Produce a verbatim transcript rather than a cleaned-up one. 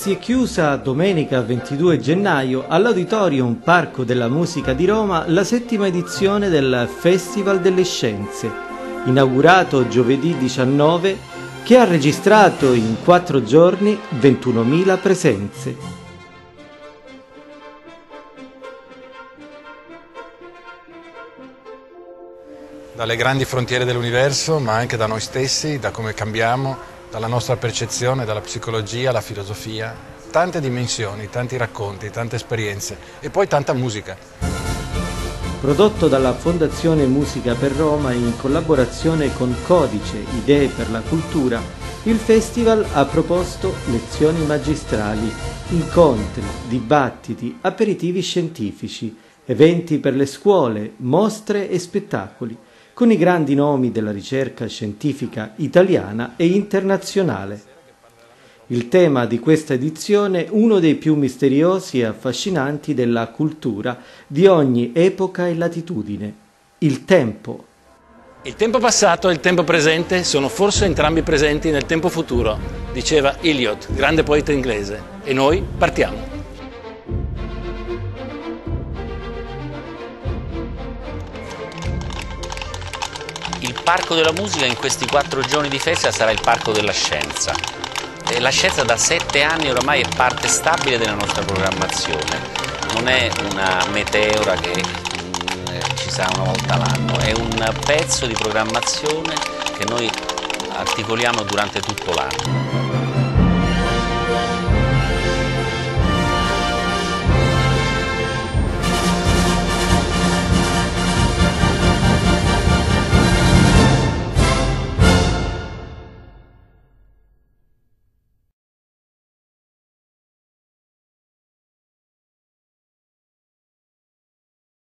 Si è chiusa domenica ventidue gennaio all'Auditorium Parco della Musica di Roma la settima edizione del Festival delle Scienze, inaugurato giovedì diciannove, che ha registrato in quattro giorni ventunomila presenze. Dalle grandi frontiere dell'universo, ma anche da noi stessi, da come cambiamo, dalla nostra percezione, dalla psicologia, la filosofia, tante dimensioni, tanti racconti, tante esperienze e poi tanta musica. Prodotto dalla Fondazione Musica per Roma in collaborazione con Codice Idee per la Cultura, il festival ha proposto lezioni magistrali, incontri, dibattiti, aperitivi scientifici, eventi per le scuole, mostre e spettacoli, con i grandi nomi della ricerca scientifica italiana e internazionale. Il tema di questa edizione, uno dei più misteriosi e affascinanti della cultura di ogni epoca e latitudine: il tempo. Il tempo passato e il tempo presente sono forse entrambi presenti nel tempo futuro, diceva Eliot, grande poeta inglese. E noi partiamo. Il Parco della Musica in questi quattro giorni di festa sarà il Parco della Scienza. E la scienza da sette anni oramai è parte stabile della nostra programmazione. Non è una meteora che mm, ci sarà una volta l'anno, è un pezzo di programmazione che noi articoliamo durante tutto l'anno.